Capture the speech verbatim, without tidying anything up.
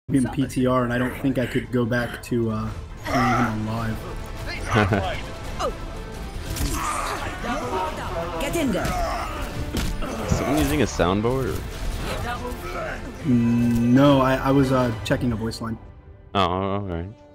in P T R, and I don't think I could go back to uh, playing him on live. Get in there. Someone using a soundboard? Or? Mm, no, I, I was uh, checking a voice line. Oh, alright.